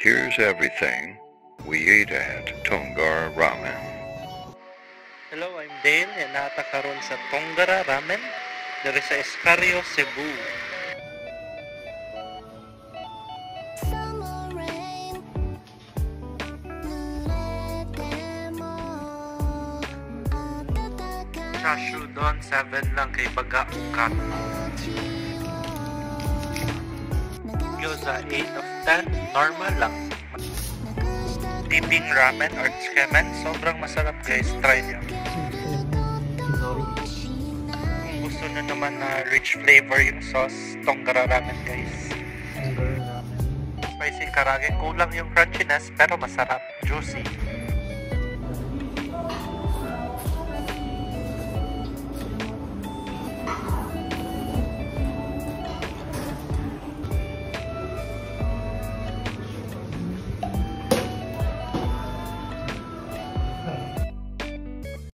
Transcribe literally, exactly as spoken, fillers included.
Here's everything we eat at Tongar Ramen. Hello, I'm Dale and nata karon sa Tongara Ramen diri sa Escarrio, Cebu. Chashu doon, seven lang kay baga cut. Gyoza, eight of ten, normal lang. Dipping ramen or tsukemen, sobrang masarap guys, try nyo. Kung gusto nyo naman na rich flavor yung sauce, Tongara Ramen guys. Spicy karage, kulang yung crunchiness pero masarap, juicy.